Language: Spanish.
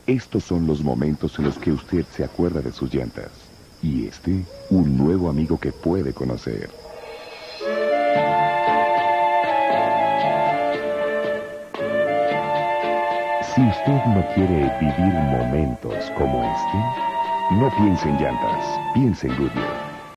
Estos son los momentos en los que usted se acuerda de sus llantas. Y un nuevo amigo que puede conocer. Si usted no quiere vivir momentos como no piense en llantas, piense en Goodyear.